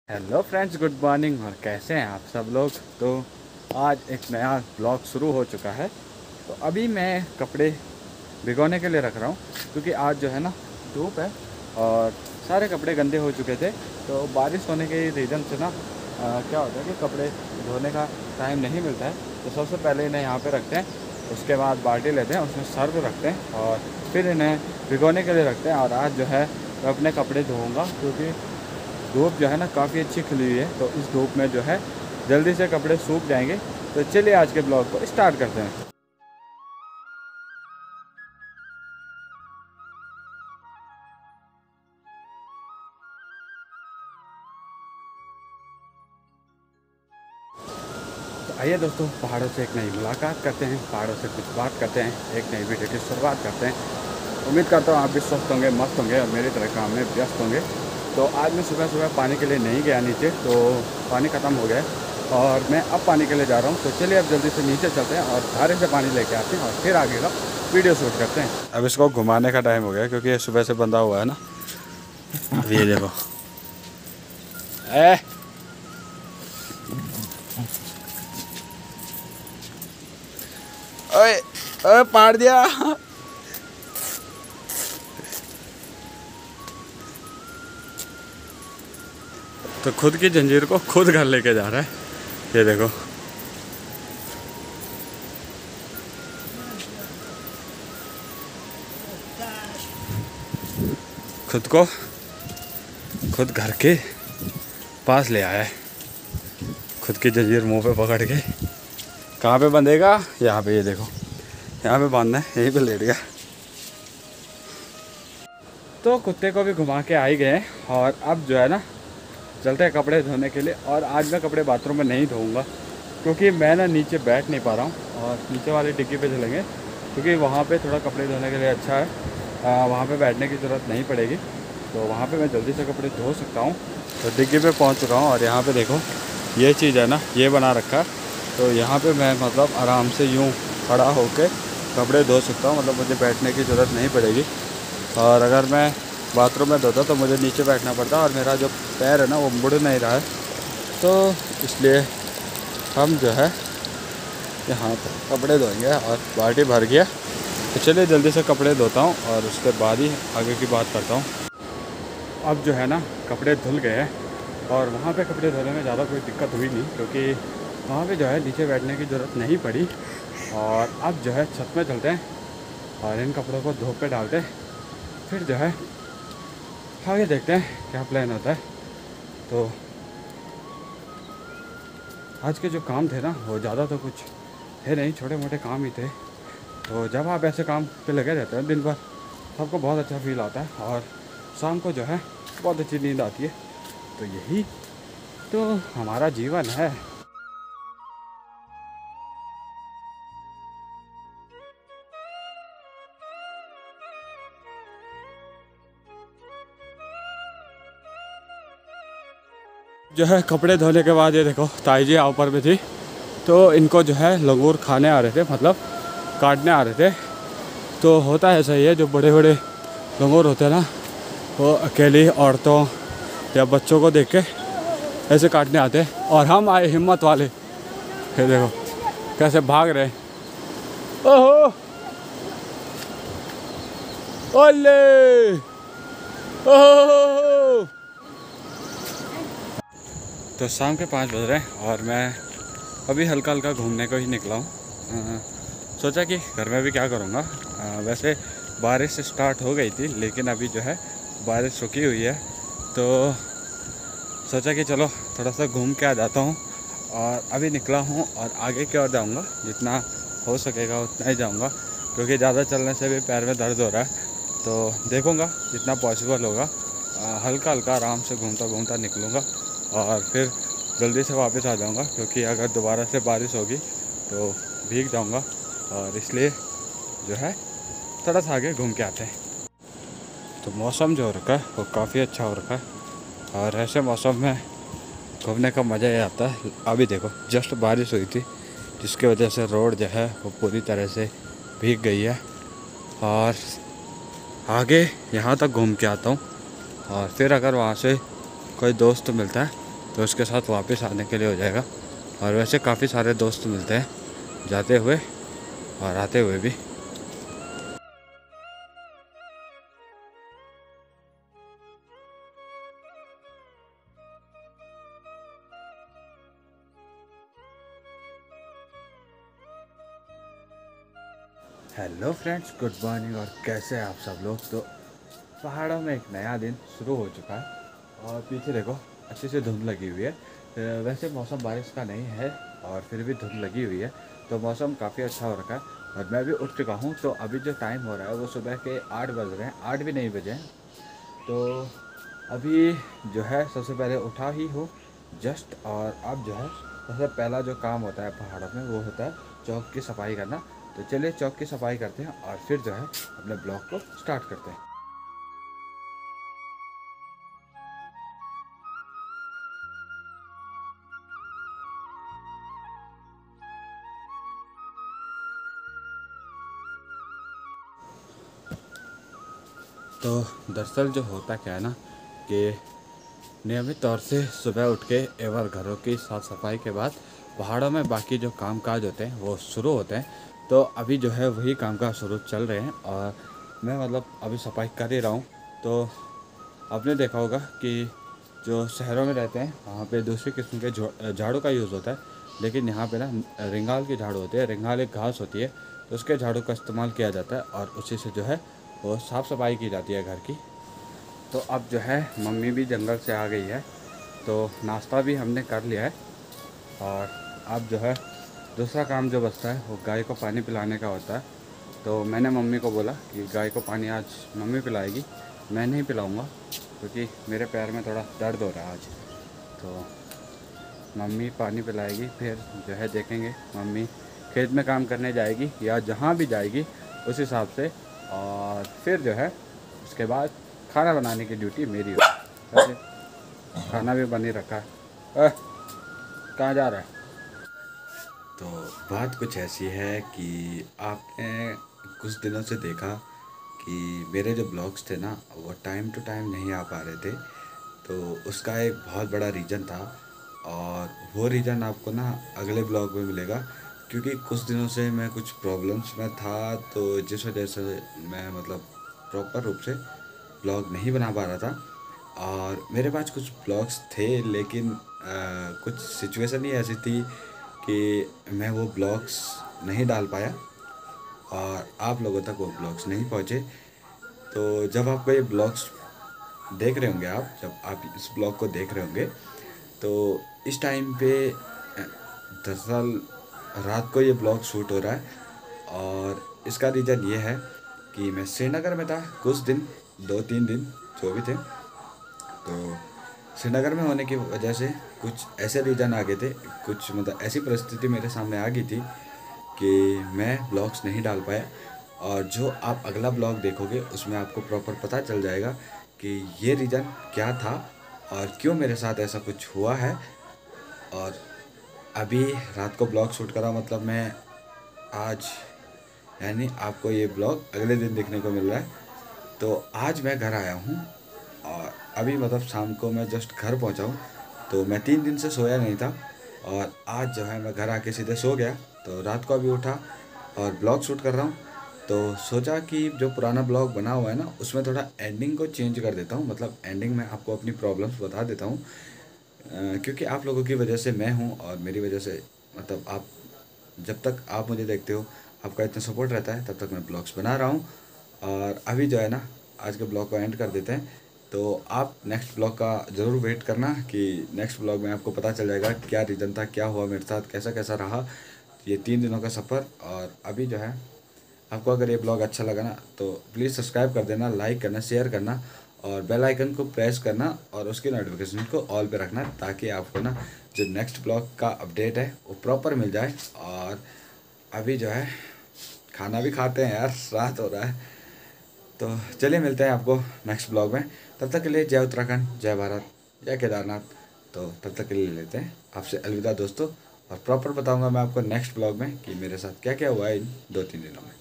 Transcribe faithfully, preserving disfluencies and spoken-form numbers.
Hello friends, good morning. और कैसे हैं आप सब लोग। तो आज एक नया ब्लॉग शुरू हो चुका है। तो अभी मैं कपड़े भिगोने के लिए रख रहा हूँ, क्योंकि आज जो है ना धूप है और सारे कपड़े गंदे हो चुके थे। तो बारिश होने के रीज़न से ना आ, क्या होता है कि कपड़े धोने का टाइम नहीं मिलता है। तो सबसे पहले इन्हें यहाँ पे रखते हैं, उसके बाद बाल्टी लेते हैं, उसमें सर्फ रखते हैं और फिर इन्हें भिगोने के लिए रखते हैं। और आज जो है मैं अपने कपड़े धोऊँगा, क्योंकि धूप जो है ना काफ़ी अच्छी खिली हुई है। तो इस धूप में जो है जल्दी से कपड़े सूख जाएंगे। तो चलिए आज के ब्लॉग को स्टार्ट करते हैं। तो आइए दोस्तों, पहाड़ों से एक नई मुलाकात करते हैं, पहाड़ों से कुछ बात करते हैं, एक नई वीडियो की शुरुआत करते हैं। उम्मीद करता हूँ आप भी स्वस्थ होंगे, मस्त होंगे और मेरी तरह काम में व्यस्त होंगे। तो आज मैं सुबह सुबह पानी के लिए नहीं गया नीचे, तो पानी ख़त्म हो गया है और मैं अब पानी के लिए जा रहा हूँ। तो चलिए अब जल्दी से नीचे चलते हैं और धारे से पानी लेके आते हैं और फिर आगे का वीडियो शूट करते हैं। अब इसको घुमाने का टाइम हो गया, क्योंकि ये सुबह से बंधा हुआ है ना। अब ये देखो, ए ओए ओए पाड़ दिया। तो खुद की जंजीर को खुद घर लेके जा रहा है, ये देखो। खुद को खुद घर के पास ले आया है, खुद की जंजीर मुंह पे पकड़ के। कहाँ पे बंधेगा? यहाँ पे, ये देखो, यहाँ पे बांधना है, यहीं पे लेट गया। तो कुत्ते को भी घुमा के आ ही गए और अब जो है ना चलते हैं कपड़े धोने के लिए। और आज मैं कपड़े बाथरूम में नहीं धोऊंगा, क्योंकि मैं ना नीचे बैठ नहीं पा रहा हूँ और नीचे वाली डिग्गी पे चलेंगे, क्योंकि वहाँ पे थोड़ा कपड़े धोने के लिए अच्छा है। आ, वहाँ पे बैठने की ज़रूरत नहीं पड़ेगी, तो वहाँ पे मैं जल्दी से कपड़े धो सकता हूँ। तो डिग्गी पे पहुँच चुका हूँ और यहाँ पे देखो ये चीज़ है ना, ये बना रखा है। तो यहाँ पे मैं मतलब आराम से यूँ खड़ा होकर कपड़े धो सकता हूँ, मतलब मुझे बैठने की ज़रूरत नहीं पड़ेगी। और अगर मैं बाथरूम में धोता तो मुझे नीचे बैठना पड़ता और मेरा जो पैर है ना वो मुड़ नहीं रहा है। तो इसलिए हम जो है यहाँ पर कपड़े धोएंगे और बाल्टी भर गया। तो चलिए जल्दी से कपड़े धोता हूँ और उसके बाद ही आगे की बात करता हूँ। अब जो है ना कपड़े धुल गए हैं और वहाँ पे कपड़े धोने में ज़्यादा कोई दिक्कत हुई नहीं, क्योंकि वहाँ पे जो है नीचे बैठने की ज़रूरत नहीं पड़ी। और अब जो है छत में चलते हैं और इन कपड़ों को धो पे डालते हैं, फिर जो है आगे देखते हैं क्या प्लान होता है। तो आज के जो काम थे ना वो ज़्यादा तो कुछ थे नहीं, छोटे मोटे काम ही थे। तो जब आप ऐसे काम पे लगे रहते हैं दिन भर, सबको बहुत अच्छा फील आता है और शाम को जो है बहुत अच्छी नींद आती है। तो यही तो हमारा जीवन है। जो है कपड़े धोने के बाद ये देखो ताई जी ऊपर में थी, तो इनको जो है लंगूर खाने आ रहे थे, मतलब काटने आ रहे थे। तो होता है सही है, जो बड़े बड़े लंगूर होते हैं ना वो अकेली औरतों या बच्चों को देख के ऐसे काटने आते हैं। और हम आए हिम्मत वाले, ये देखो कैसे भाग रहे हैं। ओहो ओले ओहो। तो शाम के पाँच बज रहे हैं और मैं अभी हल्का हल्का घूमने को ही निकला हूँ। सोचा कि घर में भी क्या करूँगा। वैसे बारिश स्टार्ट हो गई थी, लेकिन अभी जो है बारिश रुकी हुई है। तो सोचा कि चलो थोड़ा सा घूम के आ जाता हूँ और अभी निकला हूँ और आगे की ओर जाऊँगा, जितना हो सकेगा उतना ही जाऊँगा, क्योंकि ज़्यादा चलने से भी पैर में दर्द हो रहा है। तो देखूँगा जितना पॉसिबल होगा, हल्का हल्का आराम से घूमता घूमता निकलूँगा और फिर जल्दी से वापस आ जाऊंगा, क्योंकि अगर दोबारा से बारिश होगी तो भीग जाऊंगा। और इसलिए जो है थोड़ा सा आगे घूम के आते हैं। तो मौसम जो हो रखा है वो काफ़ी अच्छा हो रखा है और ऐसे मौसम में घूमने का मज़ा ही आता है। अभी देखो जस्ट बारिश हुई थी, जिसकी वजह से रोड जो है वो पूरी तरह से भीग गई है। और आगे यहाँ तक घूम के आता हूँ और फिर अगर वहाँ से कोई दोस्त मिलता है तो उसके साथ वापस आने के लिए हो जाएगा। और वैसे काफ़ी सारे दोस्त मिलते हैं जाते हुए और आते हुए भी। Hello friends, good morning. और कैसे हैं आप सब लोग। तो पहाड़ों में एक नया दिन शुरू हो चुका है और पीछे देखो अच्छे से धुंध लगी हुई है। अ, वैसे मौसम बारिश का नहीं है और फिर भी धुंध लगी हुई है, तो मौसम काफ़ी अच्छा हो रखा है। और मैं भी उठ चुका हूँ। तो अभी जो टाइम हो रहा है वो सुबह के आठ बज रहे हैं, आठ भी नहीं बजे हैं। तो अभी जो है सबसे पहले उठा ही हूँ जस्ट। और अब जो है सबसे पहला जो काम होता है पहाड़ों में वो होता है चौक की सफाई करना। तो चलिए चौक की सफाई करते हैं और फिर जो है अपने ब्लॉग को स्टार्ट करते हैं। तो दरअसल जो होता क्या है ना कि नियमित तौर से सुबह उठ के एक बार घरों की साफ़ सफाई के बाद पहाड़ों में बाकी जो कामकाज होते हैं वो शुरू होते हैं। तो अभी जो है वही कामकाज शुरू चल रहे हैं और मैं मतलब अभी सफाई कर ही रहा हूँ। तो आपने देखा होगा कि जो शहरों में रहते हैं वहाँ पे दूसरी किस्म के झो- झाड़ू का यूज़ होता है, लेकिन यहाँ पे ना रिंगाल की झाड़ू होती है। रिंगाल एक घास होती है, तो उसके झाड़ू का इस्तेमाल किया जाता है और उसी से जो है वो साफ़ सफाई की जाती है घर की। तो अब जो है मम्मी भी जंगल से आ गई है, तो नाश्ता भी हमने कर लिया है। और अब जो है दूसरा काम जो बचता है वो गाय को पानी पिलाने का होता है। तो मैंने मम्मी को बोला कि गाय को पानी आज मम्मी पिलाएगी, मैं नहीं पिलाऊंगा क्योंकि मेरे पैर में थोड़ा दर्द हो रहा है आज। तो मम्मी पानी पिलाएगी, फिर जो है देखेंगे मम्मी खेत में काम करने जाएगी या जहाँ भी जाएगी उस हिसाब से। और फिर जो है उसके बाद खाना बनाने की ड्यूटी मेरी होगी। वैसे खाना भी बन ही रखा है। अह, कहाँ जा रहा है। तो बात कुछ ऐसी है कि आपने कुछ दिनों से देखा कि मेरे जो ब्लॉग्स थे ना वो टाइम टू टाइम नहीं आ पा रहे थे। तो उसका एक बहुत बड़ा रीज़न था और वो रीज़न आपको ना अगले ब्लॉग में मिलेगा, क्योंकि कुछ दिनों से मैं कुछ प्रॉब्लम्स में था। तो जिस वजह से मैं मतलब प्रॉपर रूप से ब्लॉग नहीं बना पा रहा था। और मेरे पास कुछ ब्लॉग्स थे, लेकिन आ, कुछ सिचुएशन ही ऐसी थी कि मैं वो ब्लॉग्स नहीं डाल पाया और आप लोगों तक वो ब्लॉग्स नहीं पहुँचे। तो जब आपको ये ब्लॉग्स देख रहे होंगे, आप जब आप इस ब्लॉग को देख रहे होंगे तो इस टाइम पे अ, दरअसल रात को ये ब्लॉग शूट हो रहा है। और इसका रीज़न ये है कि मैं श्रीनगर में था कुछ दिन, दो तीन दिन जो भी थे। तो श्रीनगर में होने की वजह से कुछ ऐसे रीज़न आ गए थे, कुछ मतलब ऐसी परिस्थिति मेरे सामने आ गई थी कि मैं ब्लॉग्स नहीं डाल पाया। और जो आप अगला ब्लॉग देखोगे उसमें आपको प्रॉपर पता चल जाएगा कि ये रीज़न क्या था और क्यों मेरे साथ ऐसा कुछ हुआ है। और अभी रात को ब्लॉग शूट करा, मतलब मैं आज, यानी आपको ये ब्लॉग अगले दिन देखने को मिल रहा है। तो आज मैं घर आया हूँ और अभी मतलब शाम को मैं जस्ट घर पहुँचा हूँ। तो मैं तीन दिन से सोया नहीं था और आज जो है मैं घर आके सीधे सो गया। तो रात को अभी उठा और ब्लॉग शूट कर रहा हूँ। तो सोचा कि जो पुराना ब्लॉग बना हुआ है ना उसमें थोड़ा एंडिंग को चेंज कर देता हूँ, मतलब एंडिंग में आपको अपनी प्रॉब्लम्स बता देता हूँ। अ, क्योंकि आप लोगों की वजह से मैं हूँ और मेरी वजह से मतलब आप, जब तक आप मुझे देखते हो आपका इतना सपोर्ट रहता है तब तक मैं ब्लॉग्स बना रहा हूँ। और अभी जो है ना आज के ब्लॉग को एंड कर देते हैं। तो आप नेक्स्ट ब्लॉग का ज़रूर वेट करना कि नेक्स्ट ब्लॉग में आपको पता चल जाएगा क्या रीज़न था, क्या हुआ मेरे साथ, कैसा कैसा रहा ये तीन दिनों का सफ़र। और अभी जो है आपको अगर ये ब्लॉग अच्छा लगा ना तो प्लीज़ सब्सक्राइब कर देना, लाइक करना, शेयर करना और बेल आइकन को प्रेस करना और उसकी नोटिफिकेशन को ऑल पे रखना, ताकि आपको ना जो नेक्स्ट ब्लॉग का अपडेट है वो प्रॉपर मिल जाए। और अभी जो है खाना भी खाते हैं यार, रात हो रहा है। तो चलिए मिलते हैं आपको नेक्स्ट ब्लॉग में। तब तक के लिए जय उत्तराखंड, जय भारत, जय केदारनाथ। तो तब तक के लिए लेते हैं आपसे अलविदा दोस्तों। और प्रॉपर बताऊंगा मैं आपको नेक्स्ट ब्लॉग में कि मेरे साथ क्या क्या हुआ है इन दो तीन दिनों में।